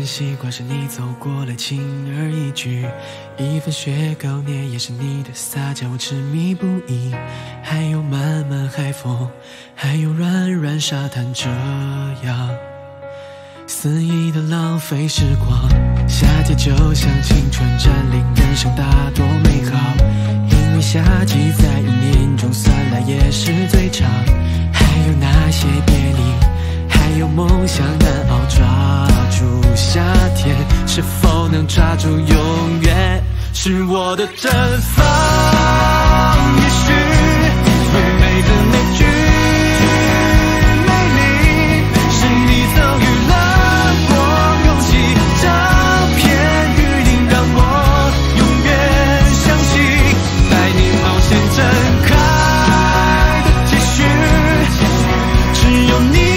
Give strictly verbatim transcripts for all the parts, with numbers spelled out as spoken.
份习惯是你走过来轻而易举，一份雪糕念也是你的撒娇我痴迷不已，还有漫漫海风，还有软软沙滩，这样肆意的浪费时光。夏天就像青春占领人生，大多美好，因为夏季在一年中算来也是最长，还有那些别离，还有梦想难熬，抓住夏天，是否能抓住永远，是我的绽放。也许最美的那句美丽，是你赠予了我勇气，这片雨林让我永远相信，带你冒险睁开的期许，只有你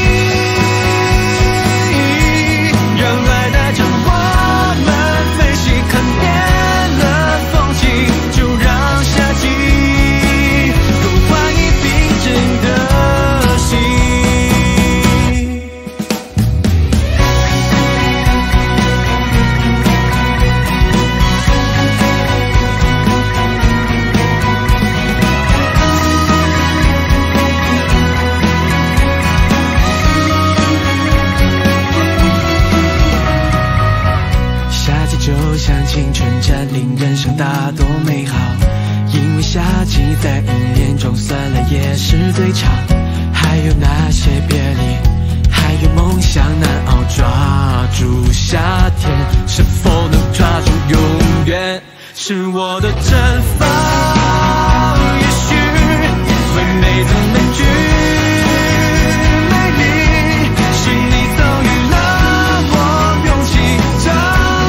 青春占领人生大多美好，因为夏季在一年中算来也是最长，还有那些别离，还有梦想难熬，抓住夏天，是否能抓住永远，是我的绽放。也许最美的那句美丽，是你赠予了我勇气，这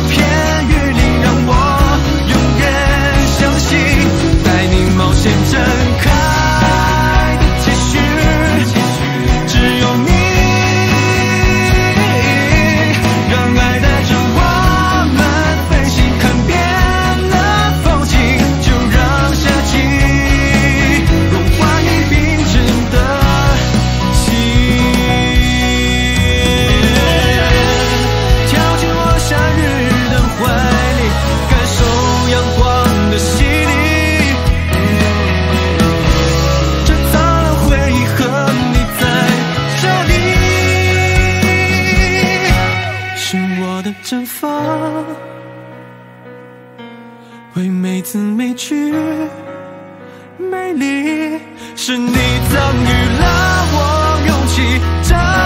冒险睁开的期许，只有你让爱带着我们飞行，看遍了风景，就让夏季融化你冰镇的心，跳进我夏日的怀里，感受阳光的洗礼，绽放，为每字每句美丽，是你赠予了我勇气。